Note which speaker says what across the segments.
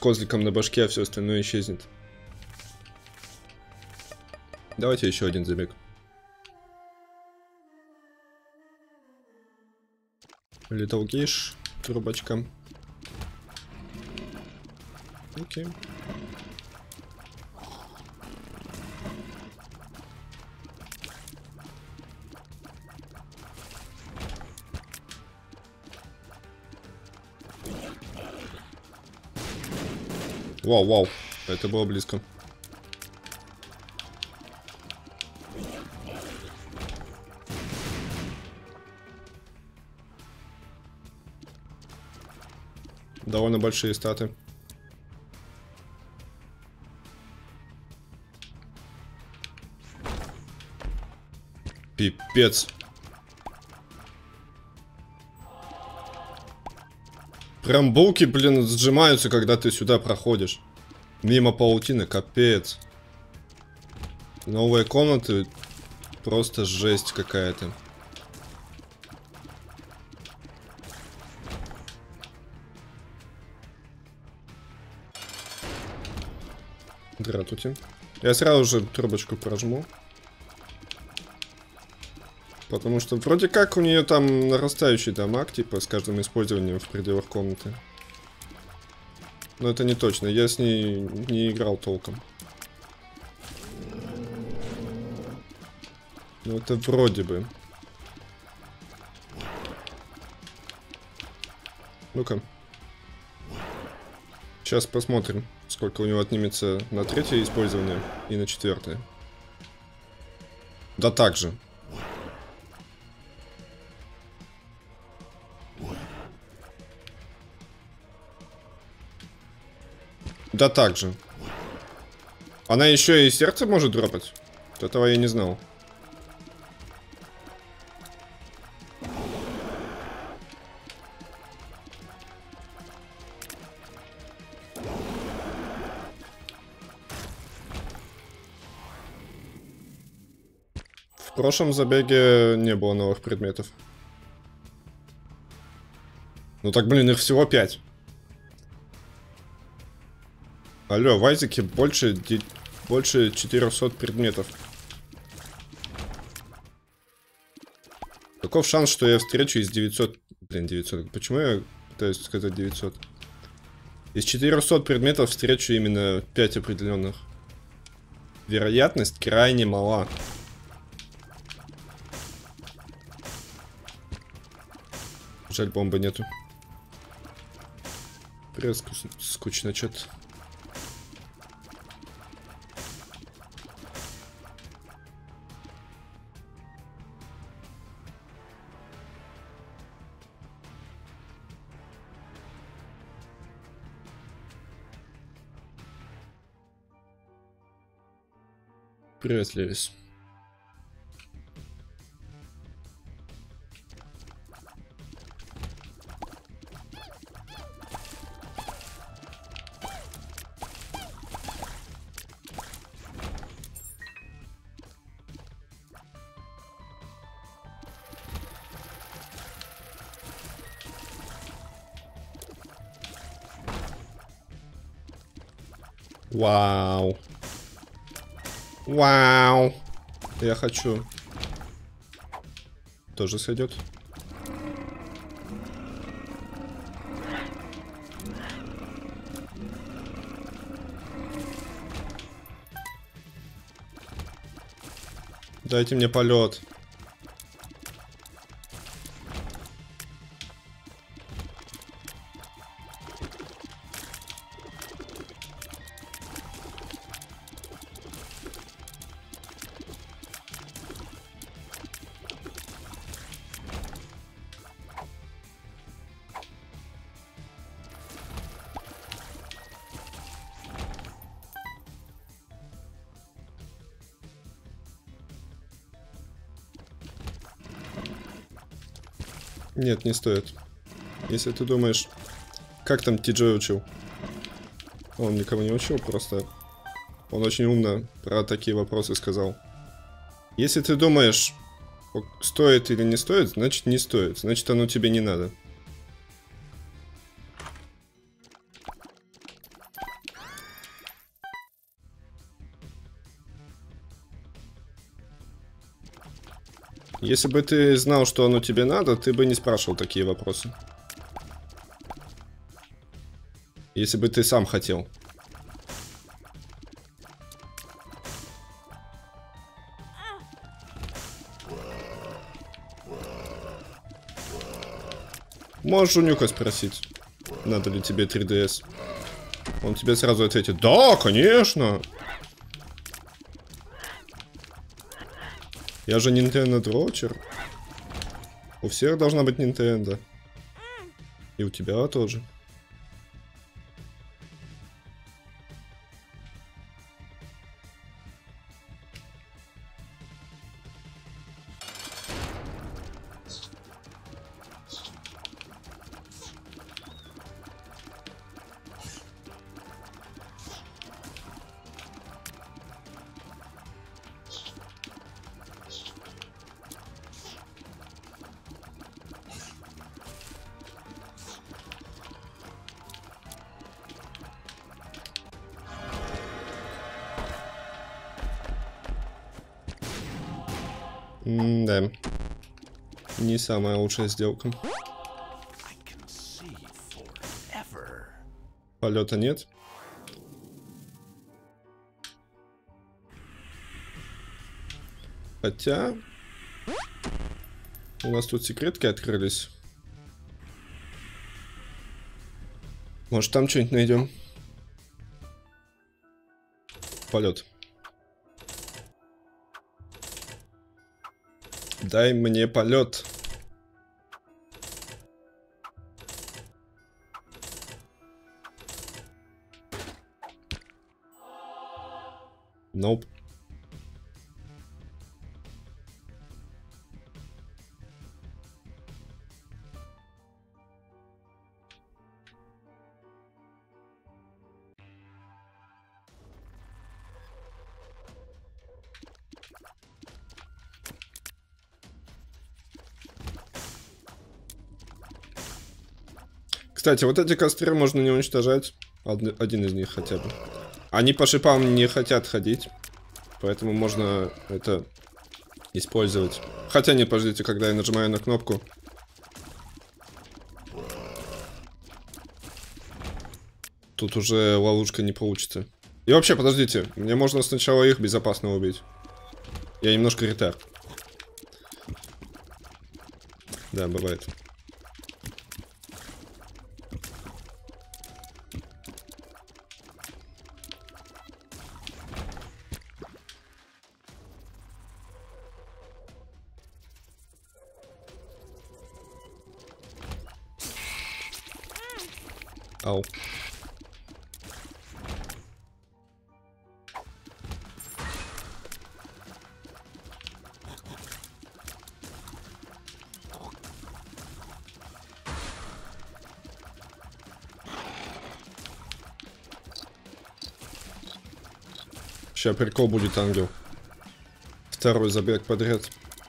Speaker 1: козликом на башке, а все остальное исчезнет. Давайте еще один забег. Little Gish, трубочка. Окей. Вау, вау, это было близко. Довольно большие статы. Пипец. Прям булки, блин, сжимаются, когда ты сюда проходишь. Мимо паутины, капец. Новые комнаты, просто жесть какая-то. Здравствуйте. Я сразу же трубочку прожму. Потому что вроде как у нее там нарастающий дамаг, типа, с каждым использованием в пределах комнаты. Но это не точно, я с ней не играл толком. Ну это вроде бы. Ну-ка. Сейчас посмотрим, сколько у него отнимется на третье использование и на четвертое. Да так же. Да так же. Она еще и сердце может дропать? Вот этого я не знал. В прошлом забеге не было новых предметов. Ну так, блин, их всего 5. Алло, в Айзеке больше 400 предметов. Каков шанс, что я встречу из 900... Блин, 900. Почему я пытаюсь сказать 900? Из 400 предметов встречу именно 5 определенных. Вероятность крайне мала. Жаль, бомбы нету. Резко скучно что-то. Привет, Левис. Вау. Вау. Я хочу. Тоже сойдет. Дайте мне полет. Нет, не стоит. Если ты думаешь... Как там Ти-Джой учил? Он никого не учил, просто... Он очень умно про такие вопросы сказал. Если ты думаешь, стоит или не стоит, значит не стоит. Значит оно тебе не надо. Если бы ты знал, что оно тебе надо, ты бы не спрашивал такие вопросы. Если бы ты сам хотел. Можешь у Нюха спросить, надо ли тебе 3DS. Он тебе сразу ответит: да, конечно. Я же Nintendo дрочер. У всех должна быть Nintendo. И у тебя тоже. Да. Не самая лучшая сделка. Полета нет. Хотя... У нас тут секретки открылись. Может, там что-нибудь найдем? Полет. Дай мне полет. Nope. Кстати, вот эти костры можно не уничтожать. Один из них хотя бы. Они по шипам не хотят ходить. Поэтому можно это использовать. Хотя нет, подождите, когда я нажимаю на кнопку. Тут уже ловушка не получится. И вообще, подождите. Мне можно сначала их безопасно убить. Я немножко ретард. Да, бывает. Ау. Сейчас прикол будет, ангел. Второй забег подряд.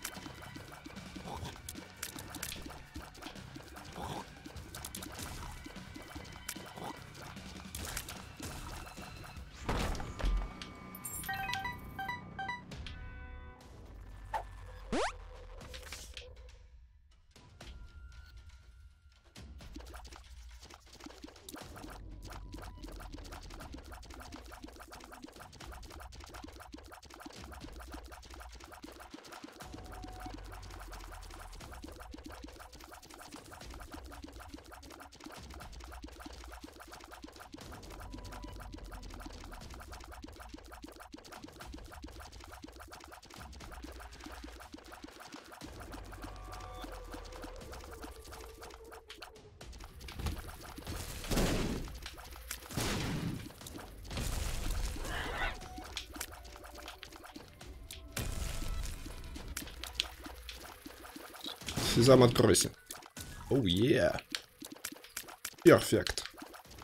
Speaker 1: Сезам, откройся. Оу, yeah. Перфект.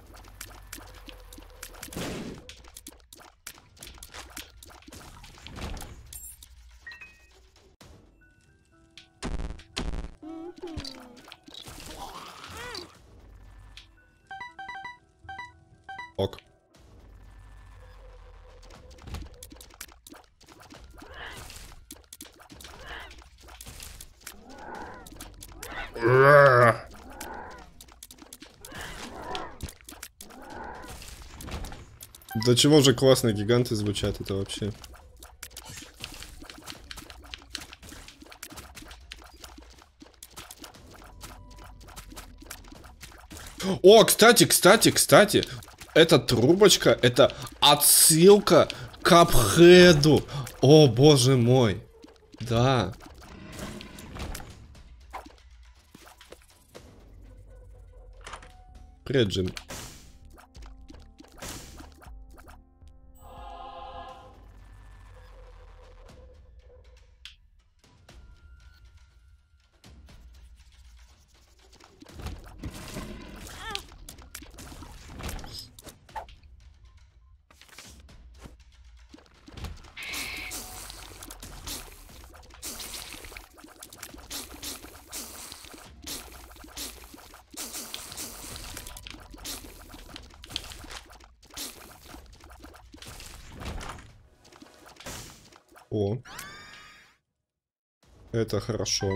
Speaker 1: Ок. Да чего же классные гиганты звучат это вообще. О, кстати, эта трубочка, это отсылка к Капхеду. О, боже мой. Да. Привет, Джим. О. Это хорошо.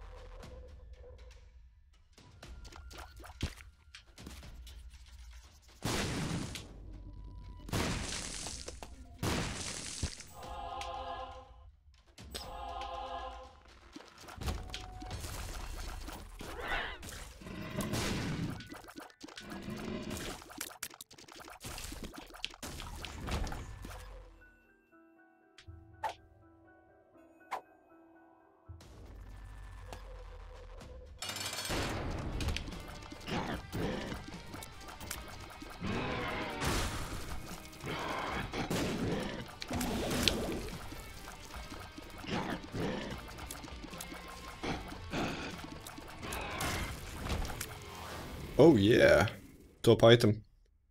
Speaker 1: Оу, yeah. Топ айтем.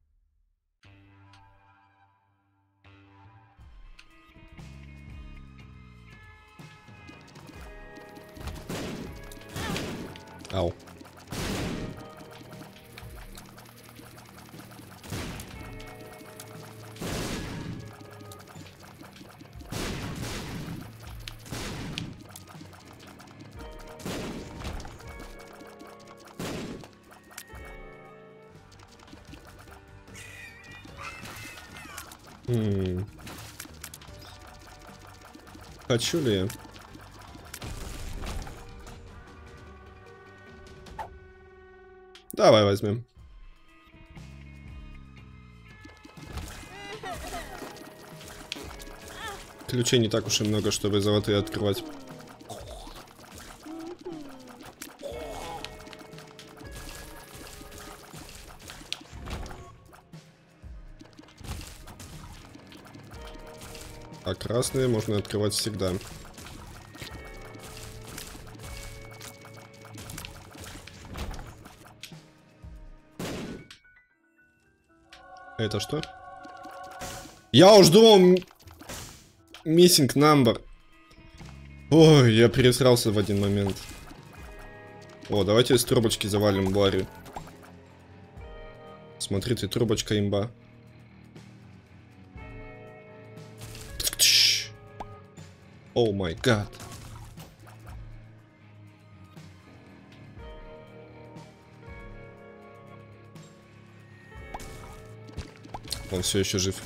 Speaker 1: Ау. Хочу ли я? Давай возьмем. Ключей не так уж и много, чтобы золотые открывать. А красные можно открывать всегда. Это что? Я уж думал... Missing number. Ой, я пересрался в один момент. О, давайте из трубочки завалим Барри. Смотри, ты трубочка имба. О май гад. Он все еще жив.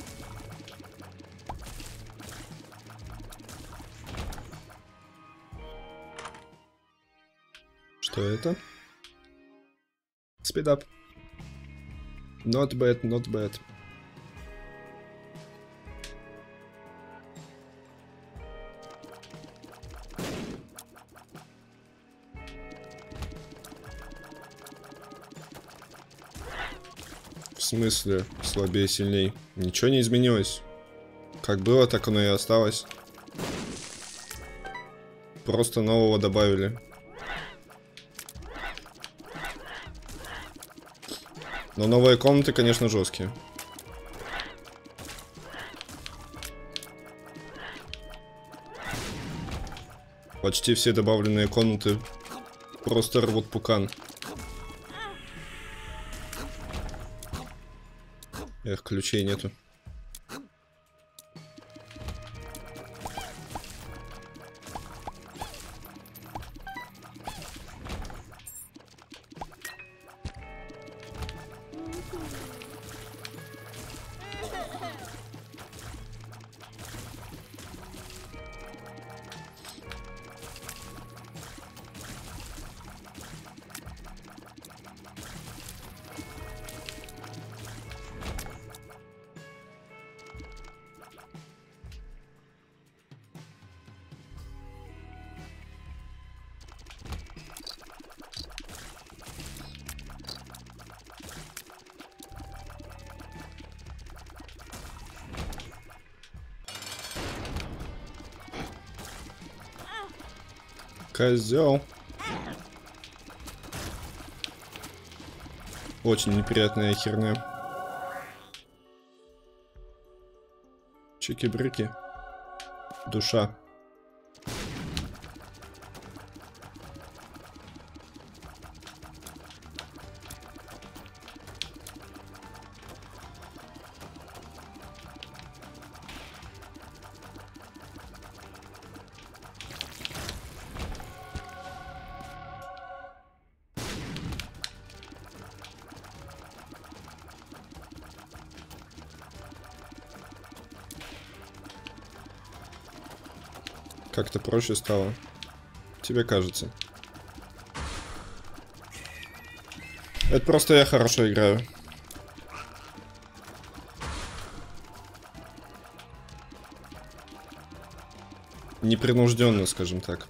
Speaker 1: Что это? Speed up. Not bad, not bad. В смысле слабее, сильней? Ничего не изменилось. Как было, так оно и осталось. Просто нового добавили. Но новые комнаты, конечно, жесткие. Почти все добавленные комнаты просто рвут пукан. Эх, ключей нету. Козел. Очень неприятная херня. Чики-брики. Душа. Как-то проще стало. Тебе кажется. Это просто я хорошо играю. Непринужденно, скажем так.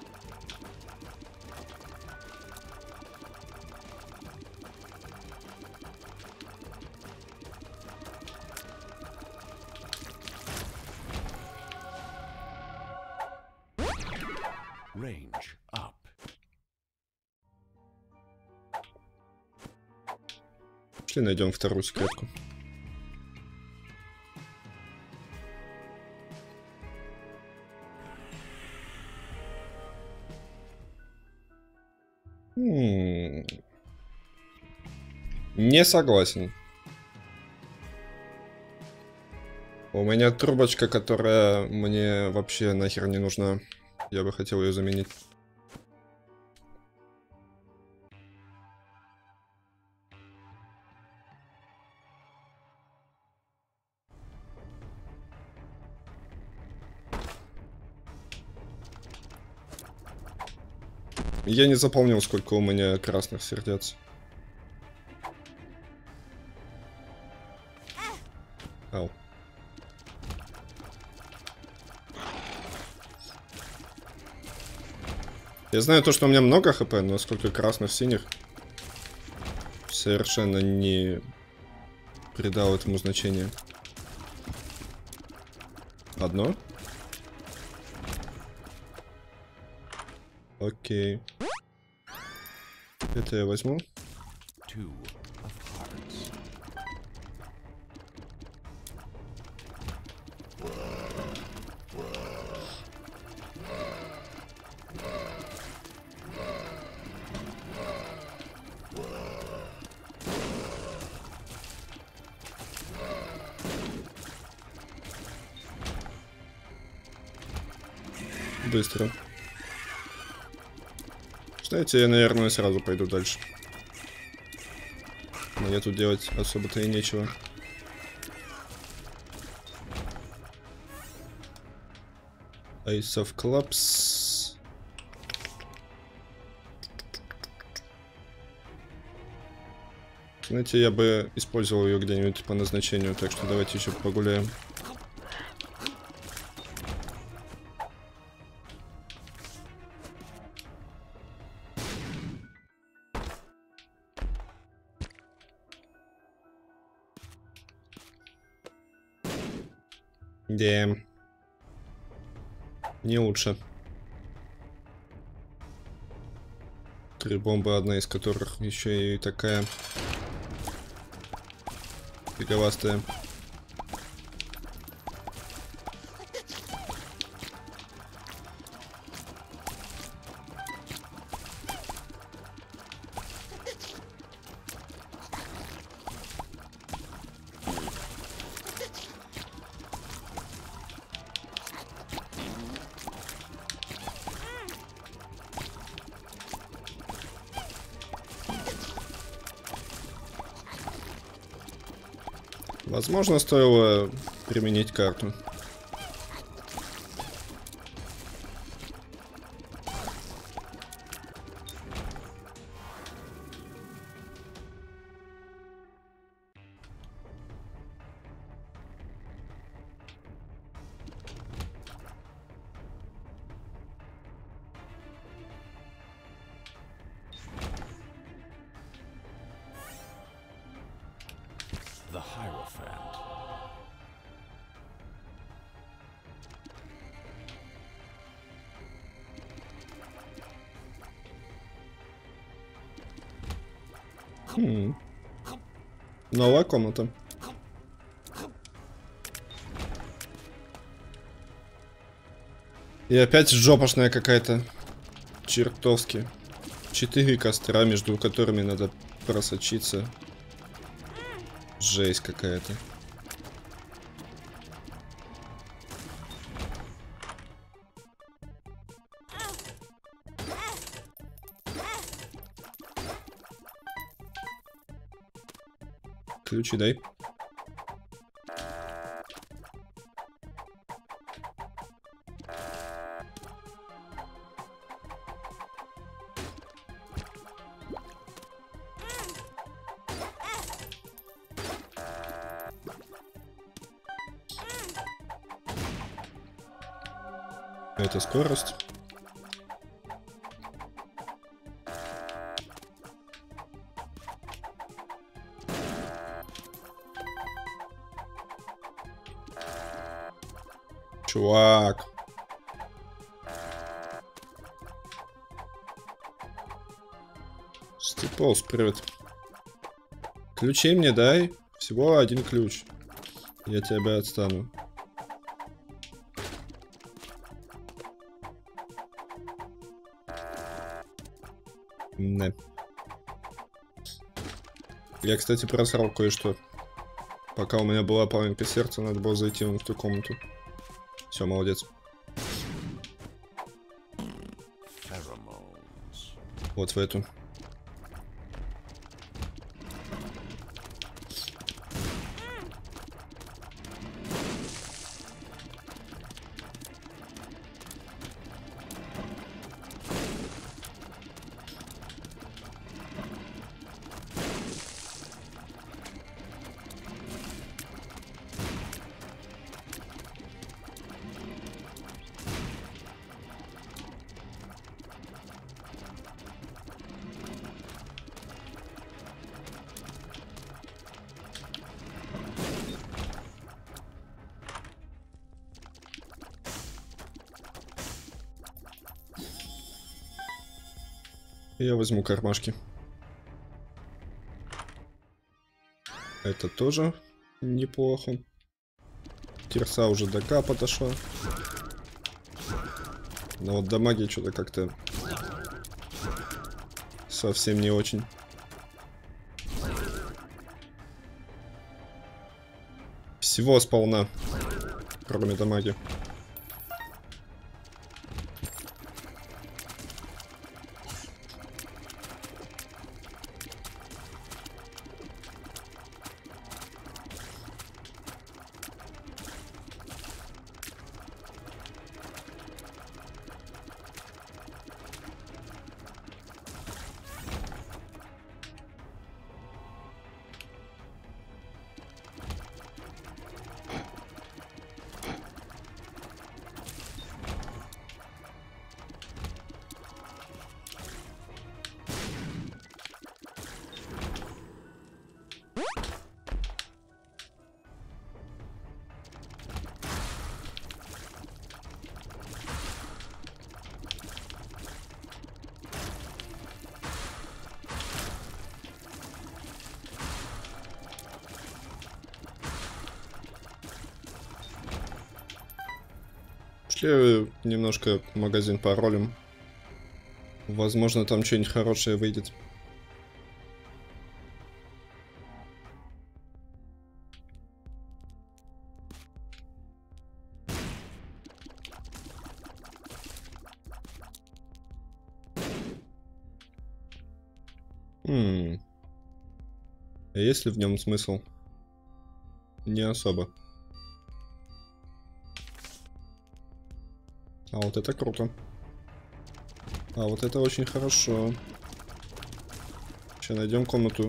Speaker 2: Range up.
Speaker 1: Пошли найдем вторую секретку. Не согласен. У меня трубочка, которая мне вообще нахер не нужна. Я бы хотел ее заменить. Я не запомнил, сколько у меня красных сердец. Ау. Я знаю то, что у меня много хп, но сколько красных, синих совершенно не придал этому значения. Одно? Окей. Это я возьму. Быстро. Знаете, я, наверное, сразу пойду дальше. Мне тут делать особо-то и нечего. Ace of Clubs. Знаете, я бы использовал ее где-нибудь по назначению, так что давайте еще погуляем. Да. Не лучше. 3 бомбы, одна из которых еще и такая фиговастая. Возможно, стоило применить карту.
Speaker 2: The Hierophant.
Speaker 1: Новая комната. И опять жопошная какая-то. Чертовски. 4 костра, между которыми надо просочиться. Жесть какая-то. Ключи дай. Это скорость. Чувак. Степолз, привет. Ключи мне дай. Всего один ключ. Я тебя отстану. Не. Я, кстати, просрал кое-что. Пока у меня была половинка сердца, надо было зайти в ту комнату. Все, молодец. Вот в эту. Я возьму кармашки. Это тоже неплохо. Кирса уже до К подошла. Но вот до магии что-то как-то совсем не очень. Всего сполна, кроме дамаги. Пошли немножко магазин поролим. Возможно, там что-нибудь хорошее выйдет. А есть ли в нем смысл? Не особо. А вот это круто. А вот это очень хорошо. Сейчас найдем комнату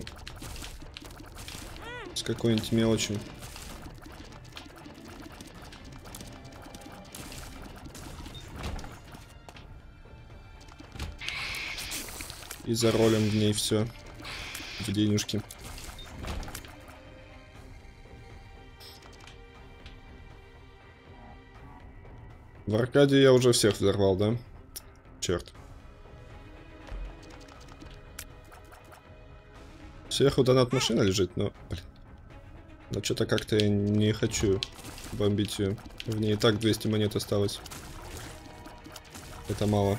Speaker 1: с какой-нибудь мелочью. И заролим в ней все. В денежки. В аркаде я уже всех взорвал, да? Черт. Сверху донат машина лежит, но... Блин. Но что-то как-то я не хочу бомбить ее. В ней и так 200 монет осталось. Это мало.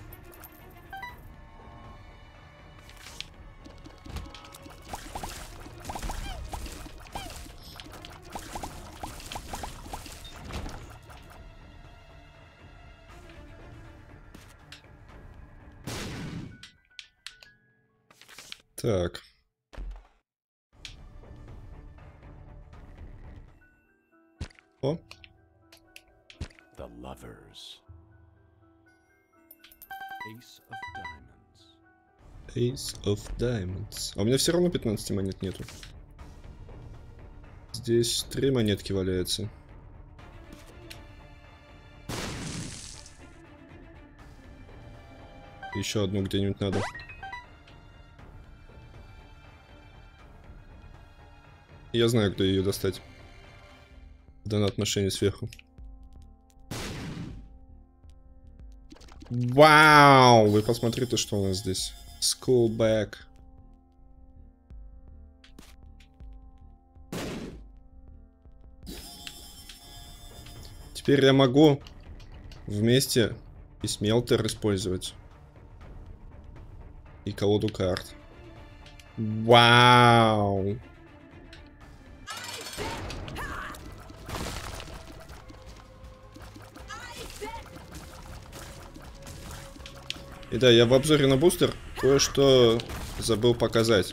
Speaker 1: Так. О.
Speaker 2: The lovers. Ace of diamonds.
Speaker 1: Ace of Diamonds. А у меня все равно 15 монет нету. Здесь 3 монетки валяются. Еще одну где-нибудь надо. Я знаю, где ее достать. В донат-машине сверху. Вау! Вы посмотрите, что у нас здесь. School bag. Теперь я могу вместе и смелтер использовать. И колоду карт. Вау! И да, я в обзоре на бустер кое-что забыл показать.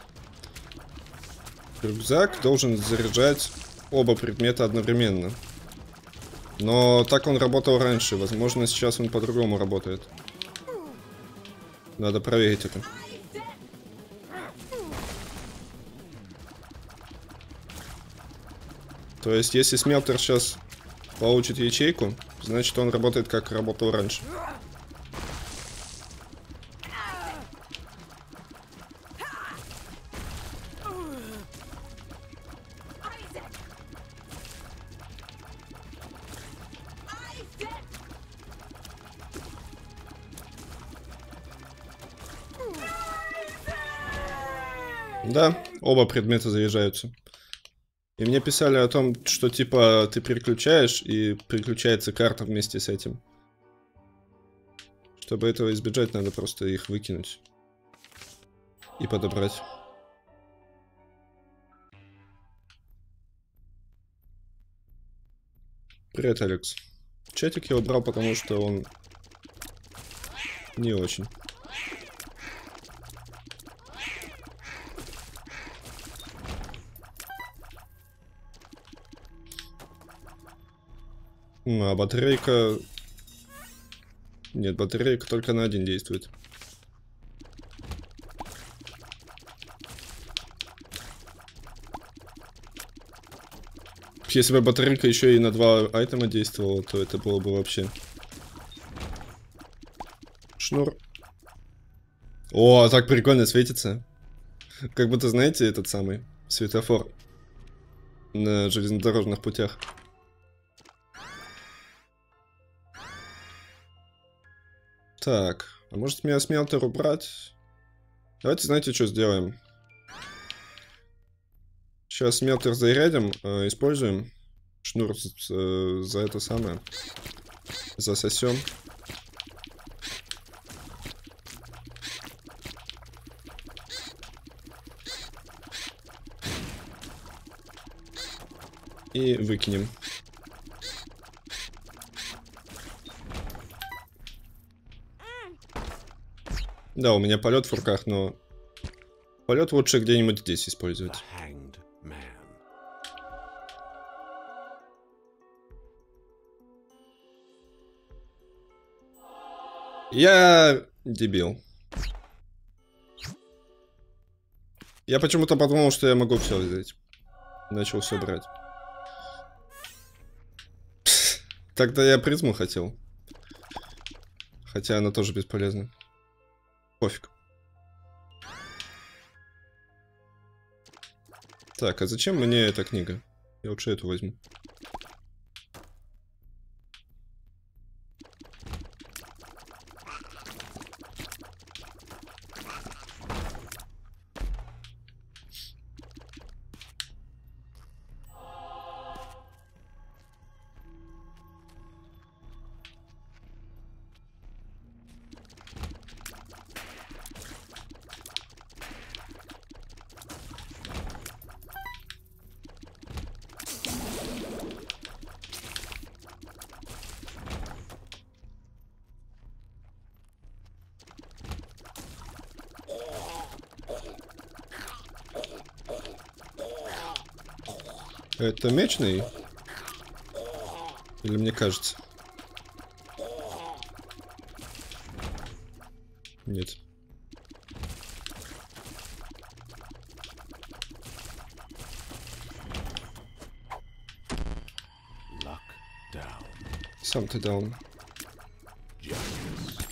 Speaker 1: Рюкзак должен заряжать оба предмета одновременно. Но так он работал раньше. Возможно, сейчас он по-другому работает. Надо проверить это. То есть, если смелтер сейчас получит ячейку, значит, он работает, как работал раньше. Да, оба предмета заряжаются. И мне писали о том, что типа ты переключаешь, и переключается карта вместе с этим. Чтобы этого избежать, надо просто их выкинуть. И подобрать. Привет, Алекс. Чатик я убрал, потому что он не очень. А батарейка... Нет, батарейка только на один действует. Если бы батарейка еще и на 2 айтема действовала, то это было бы вообще... Шнур. О, так прикольно светится. Как будто, знаете, этот самый светофор на железнодорожных путях. Так, а может мне смелтер убрать? Давайте, знаете, что сделаем? Сейчас смелтер зарядим, используем. Шнур за это самое. Засосем. И выкинем. Да, у меня полет в руках, но полет лучше где-нибудь здесь использовать. Я дебил. Я почему-то подумал, что я могу все взять. Начал все брать. Тогда я призму хотел. Хотя она тоже бесполезна. Пофиг. Так, а зачем мне эта книга? Я лучше эту возьму. Это мечный? Или мне кажется? Нет.
Speaker 2: Luck down.
Speaker 1: Сам ты даун.
Speaker 2: Justice.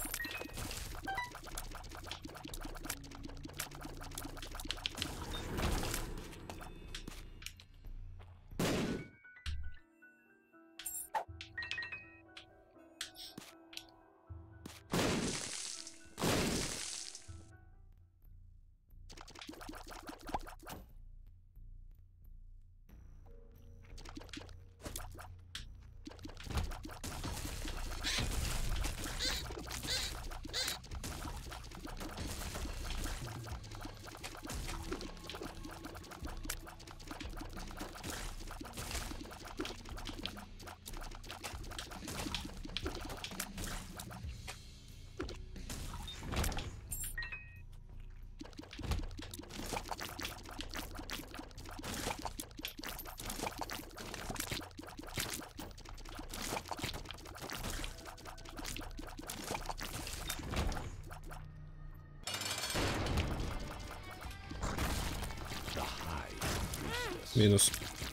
Speaker 1: Минус.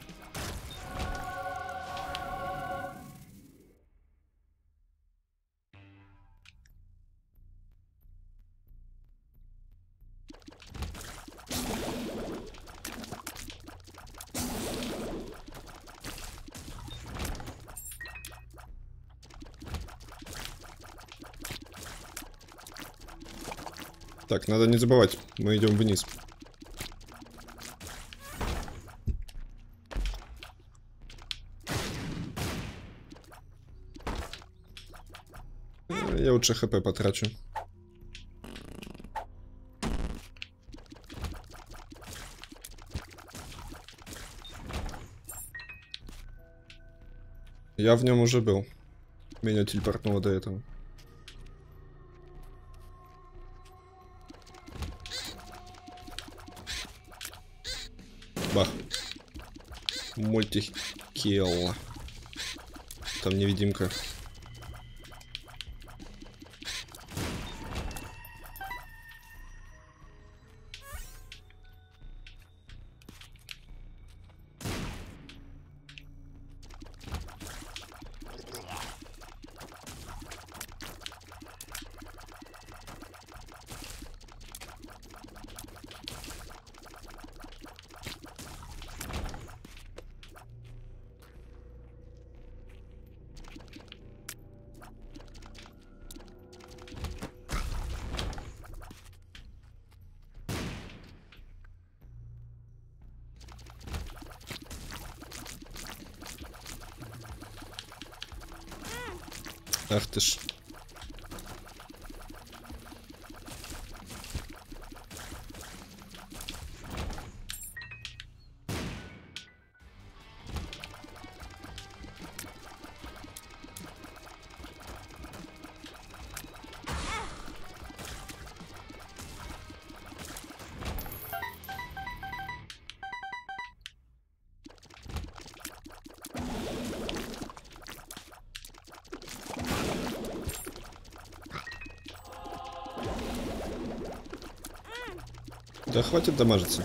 Speaker 1: Так, надо не забывать, мы идем вниз. Я лучше хп потрачу. Я в нем уже был. Меня телепортнуло до этого. Бах. Мультикилл. Там невидимка. Ах ты ж. Да хватит дамажиться.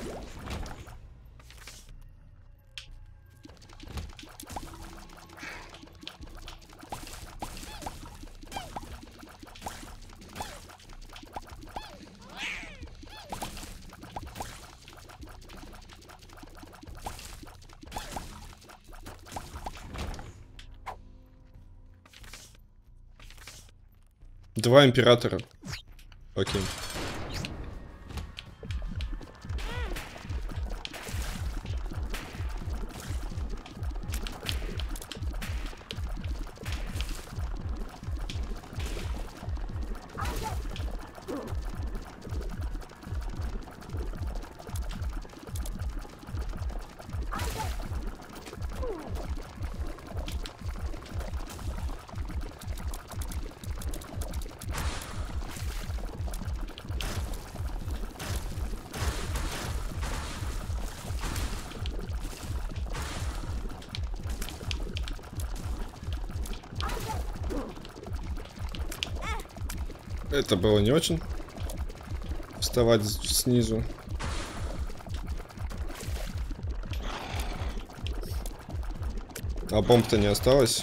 Speaker 1: Два императора. Окей. Это было не очень. Вставать снизу. А бомб-то не осталось.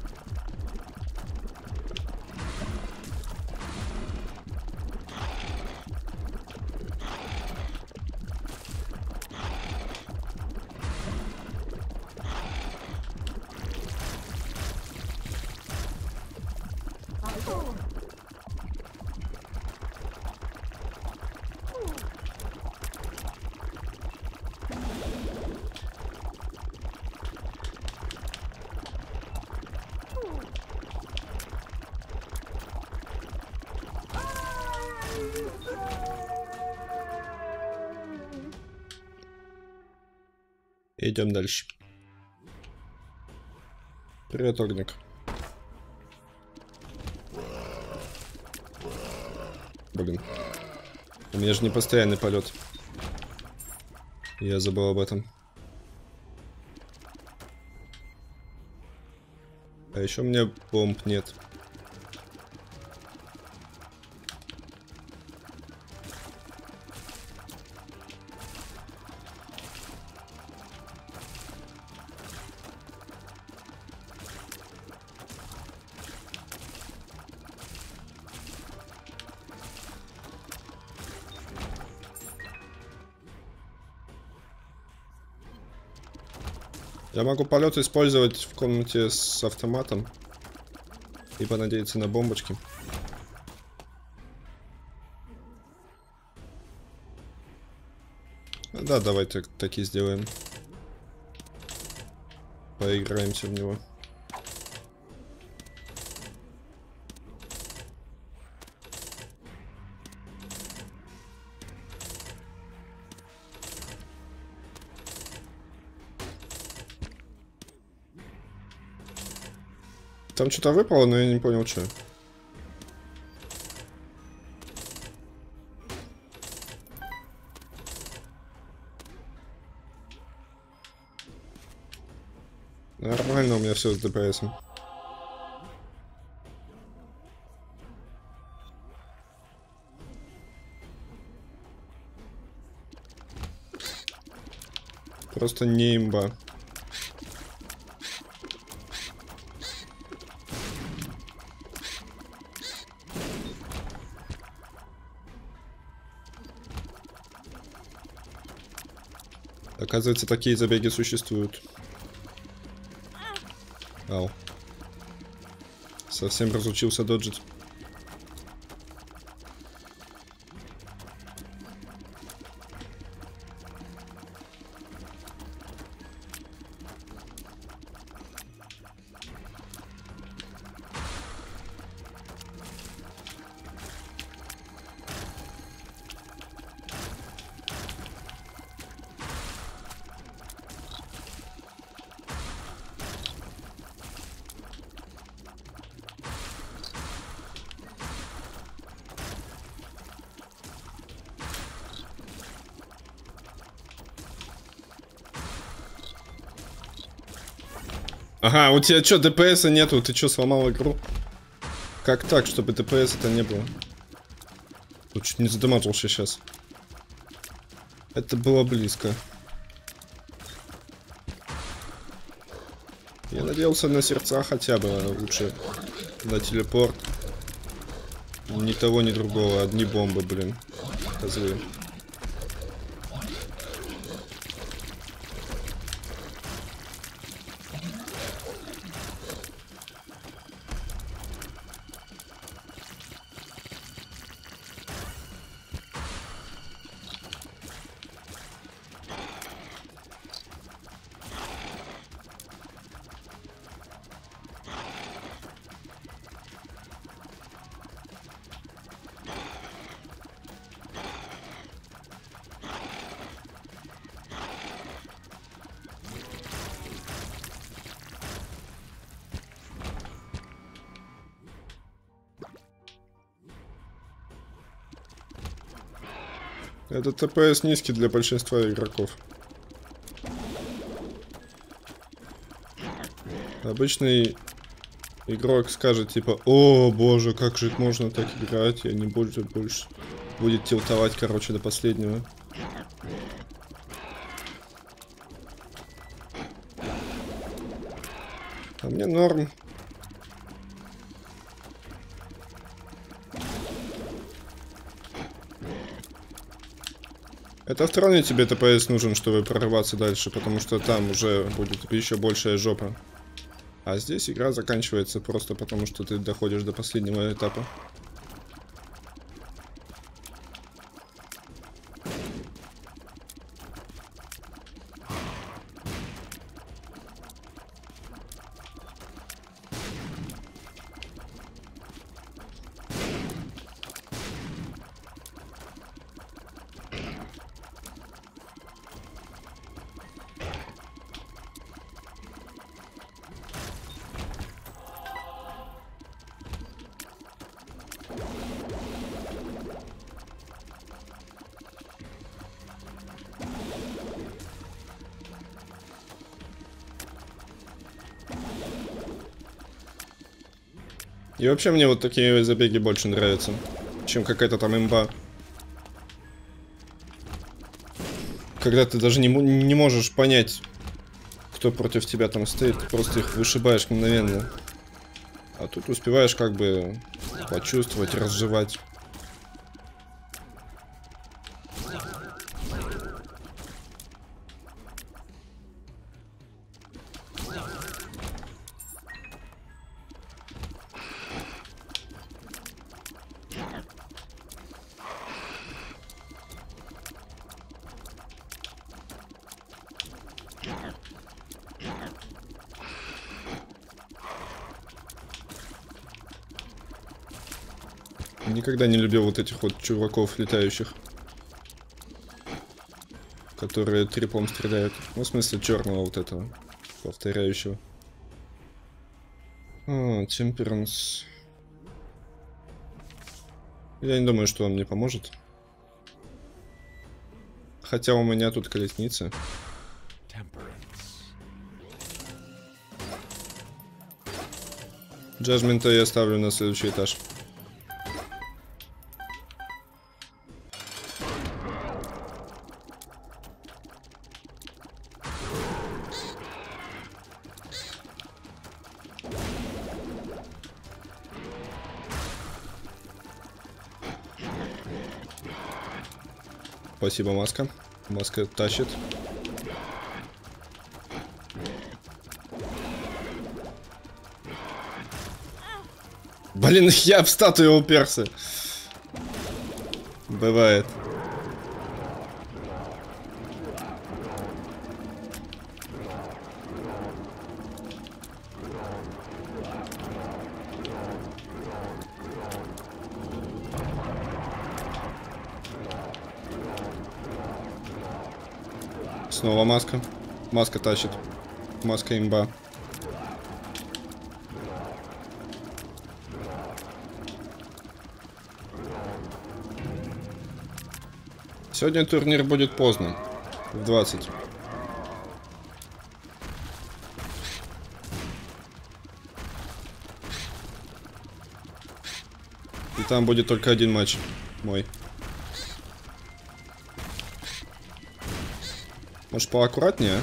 Speaker 1: Идем дальше. Привет, огник. Блин. У меня же не постоянный полет. Я забыл об этом. А еще у меня бомб нет. Я могу полет использовать в комнате с автоматом и понадеяться на бомбочки. Да, давай так и сделаем. Поиграемся в него. Там что-то выпало, но я не понял, что. Нормально у меня все с ДПСом. Просто не имба. Оказывается, такие забеги существуют. Ау. Совсем разучился доджить. Ага, у тебя что, ДПСа нету? Ты что, сломал игру? Как так, чтобы ДПСа-то не было? Тут чуть не задамажился сейчас. Это было близко. Я надеялся на сердца хотя бы, а лучше на телепорт. Ни того, ни другого, одни бомбы, блин. Козлы. Этот ТПС низкий для большинства игроков. Обычный игрок скажет типа: о боже, как же можно так играть, я не буду больше. Будет тилтовать, короче, до последнего. А мне норм. Это в троне тебе ТПС нужен, чтобы прорваться дальше, потому что там уже будет еще большая жопа. А здесь игра заканчивается просто потому, что ты доходишь до последнего этапа. И вообще мне вот такие забеги больше нравятся, чем какая-то там имба. Когда ты даже не можешь понять, кто против тебя там стоит, ты просто их вышибаешь мгновенно. А тут успеваешь как бы почувствовать, разжевать. Никогда не любил вот этих вот чуваков летающих, которые трипом стреляют. Ну, в смысле, черного вот этого, повторяющего. Темперанс. Я не думаю, что он мне поможет. Хотя у меня тут колесница. Джаджмента я ставлю на следующий этаж. Спасибо, Маска. Маска тащит. Блин, я в статую уперся. Бывает. Снова маска. Маска тащит. Маска имба. Сегодня турнир будет поздно. В 20. И там будет только один матч. Мой. Может, поаккуратнее, а?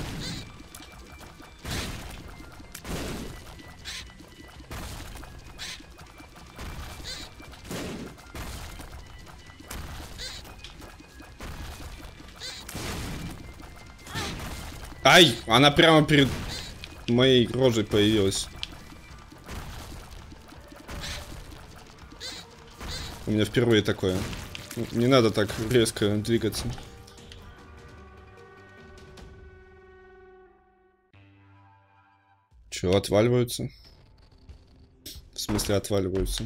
Speaker 1: Ай! Она прямо перед моей рожей появилась. У меня впервые такое. Не надо так резко двигаться. Чё, отваливаются? В смысле отваливаются?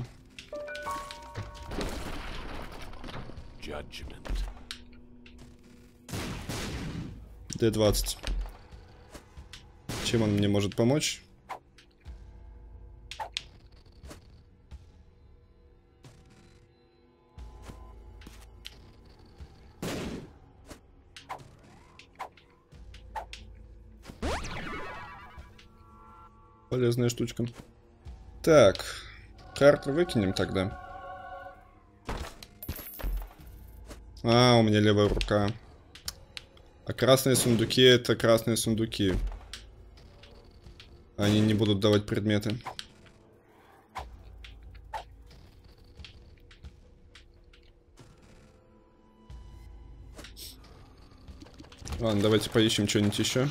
Speaker 1: D20. Чем он мне может помочь? Полезная штучка. Так, карту выкинем тогда. А, у меня левая рука. А красные сундуки — это красные сундуки. Они не будут давать предметы. Ладно, давайте поищем что-нибудь еще.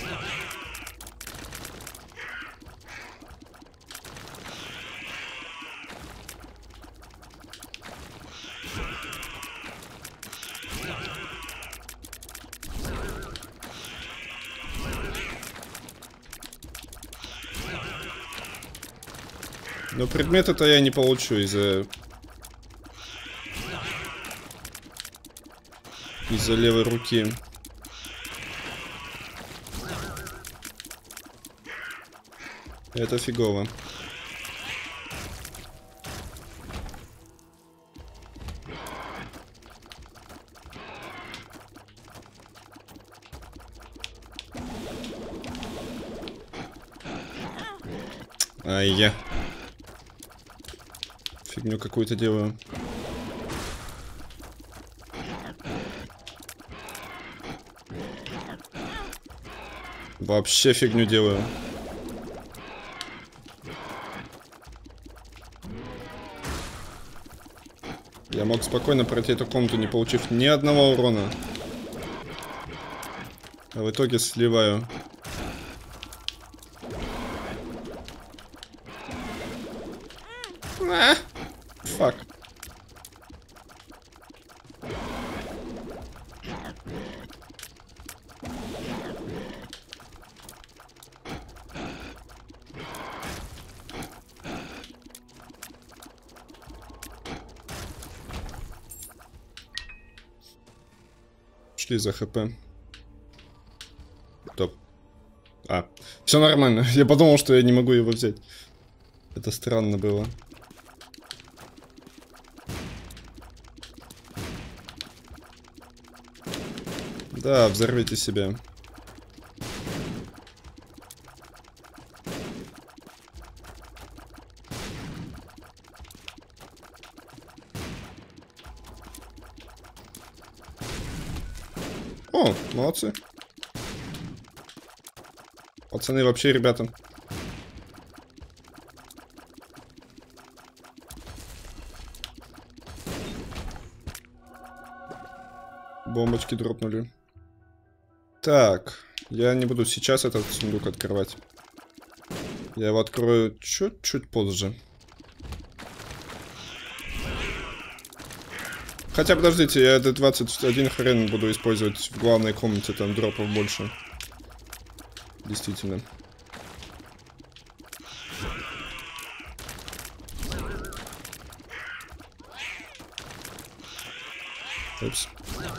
Speaker 1: Но предметы-то я не получу из-за левой руки. Это фигово. Ай-я. Фигню какую-то делаю. Вообще фигню делаю. Я мог спокойно пройти эту комнату, не получив ни одного урона. А в итоге сливаю. Фак. Шли за хп. Топ. А, все нормально. Я подумал, что я не могу его взять. Это странно было. Да, взорвите себя. О, молодцы. Пацаны, вообще, ребята. Бомбочки дропнули. Так, я не буду сейчас этот сундук открывать. Я его открою чуть-чуть позже. Хотя, подождите, я D21 хрен буду использовать в главной комнате, там дропов больше. Действительно. Упс.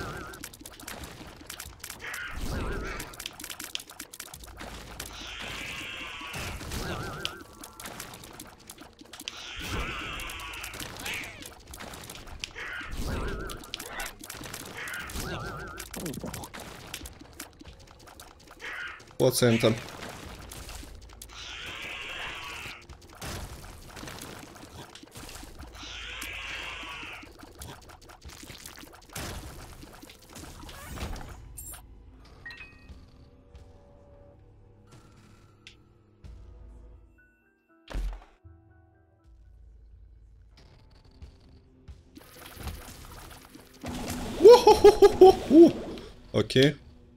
Speaker 1: Плацента. Окей.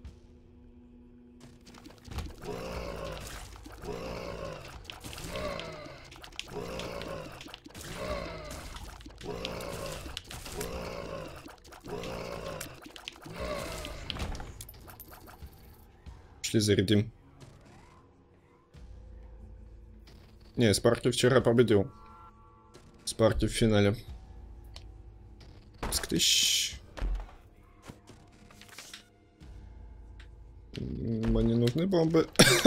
Speaker 1: Шли зарядим. Не, Спарки вчера победил. Спарки в финале. Скрыщ. Мне нужны бомбы.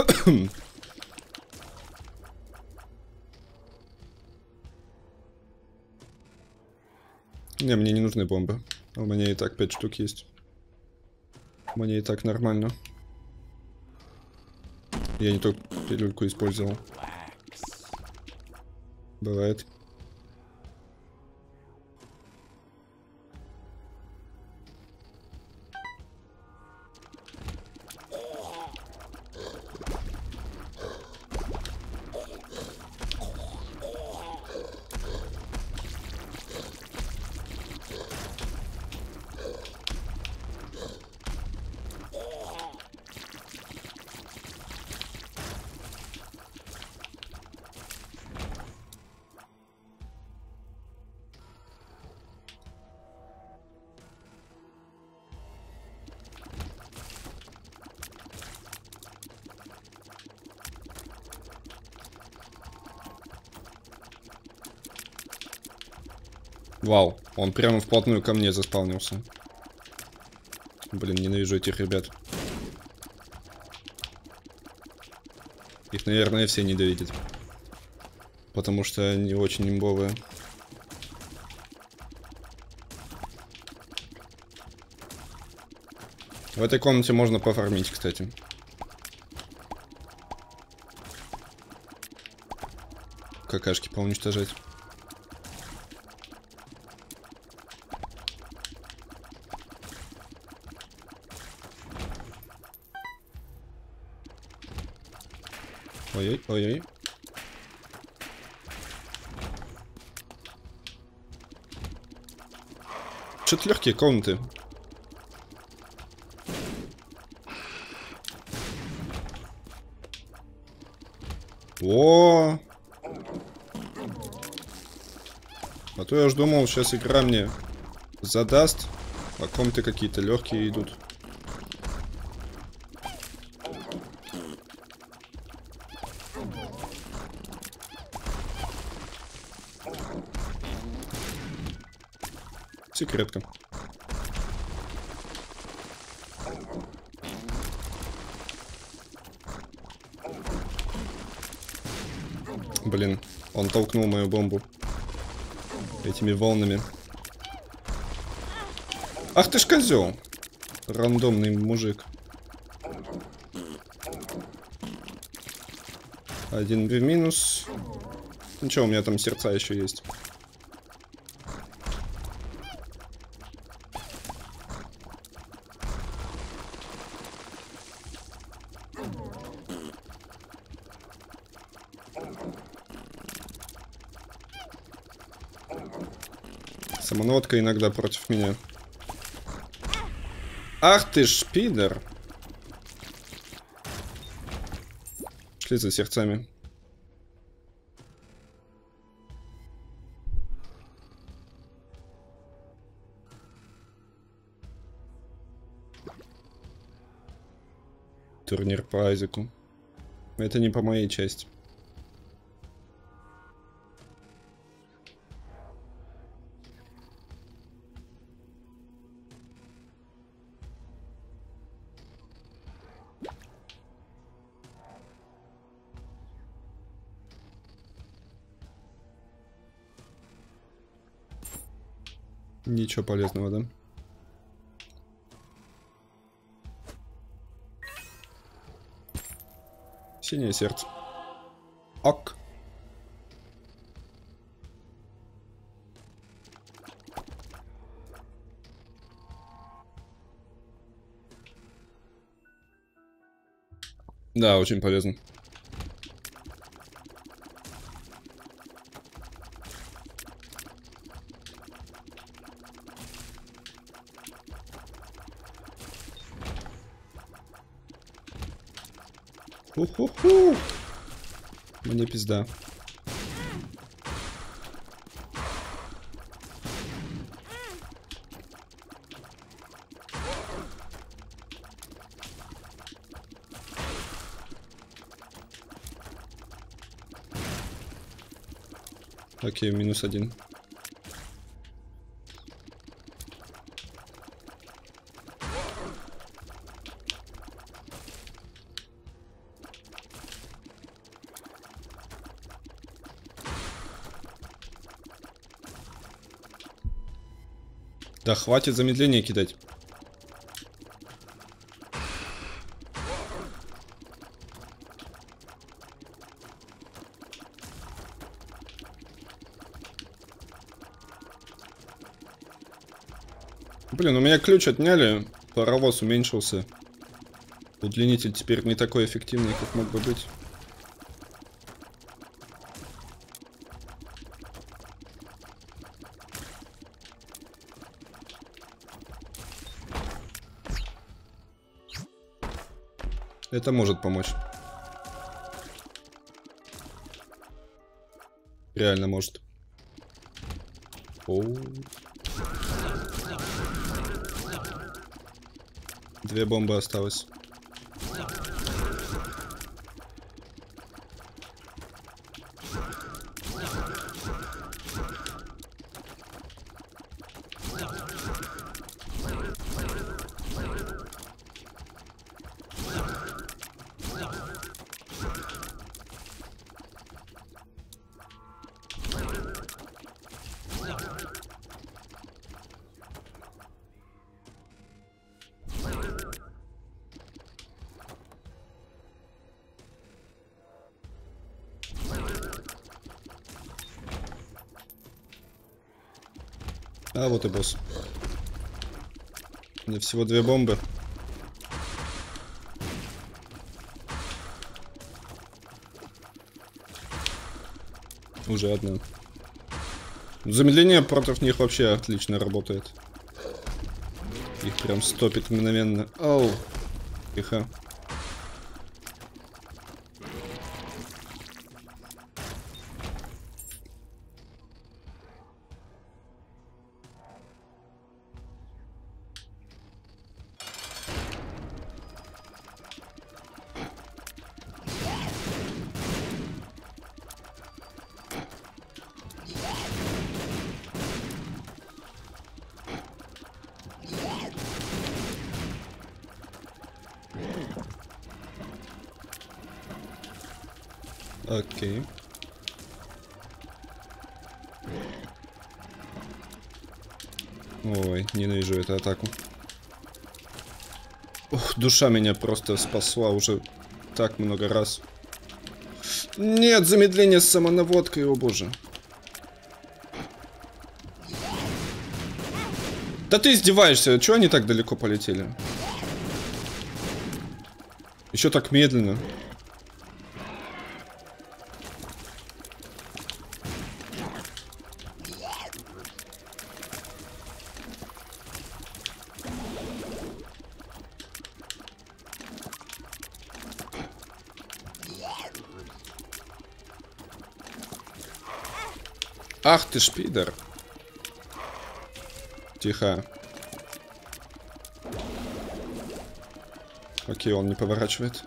Speaker 1: Не, мне не нужны бомбы. У меня и так 5 штук есть. Мне и так нормально. Я не только пилюльку использовал. Бывает. Вау, он прямо вплотную ко мне заспавнился. Блин, ненавижу этих ребят. Их, наверное, все ненавидят. Потому что они очень имбовые. В этой комнате можно пофармить, кстати. Какашки поуничтожать. Ой-ой, ой-ой. Что-то легкие комнаты. О! А то я уж думал, сейчас игра мне задаст, а комнаты какие-то легкие идут. Секретка. Блин, он толкнул мою бомбу этими волнами. Ах ты ж козел! Рандомный мужик. Один в минус. Ничего, у меня там сердца еще есть. Самонаводка иногда против меня. Ах ты ж пидор! Шли за сердцами. Турнир по Айзеку. Это не по моей части. Ничего полезного, да? Синее сердце. Ок. Да, очень полезно. Ху-ху-ху. Мне пизда. Окей, -1. Да хватит замедление кидать. Блин, у меня ключ отняли, паровоз уменьшился. Удлинитель теперь не такой эффективный, как мог бы быть. Это может помочь. Реально может. Оу. 2 бомбы осталось. А вот и босс. У меня всего 2 бомбы. Уже одна. Замедление против них вообще отлично работает. Их прям стопит мгновенно. Оу. Тихо. Окей. Ой, ненавижу эту атаку. Ух, душа меня просто спасла уже так много раз. Нет, замедление с самонаводкой, о боже. Да ты издеваешься, чего они так далеко полетели? Еще так медленно. Ах ты ж пидор. Тихо. Окей, он не поворачивает.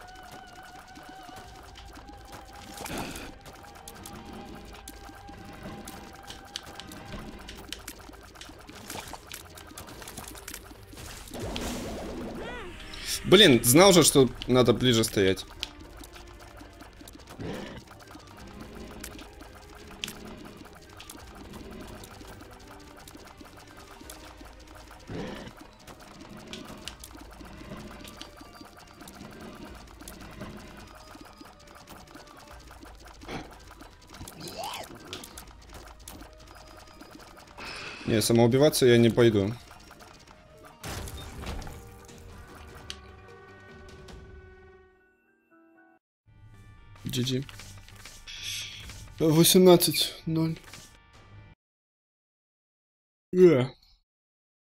Speaker 1: Блин, знал же, что надо ближе стоять. Не, самоубиваться я не пойду. GG. 18-0.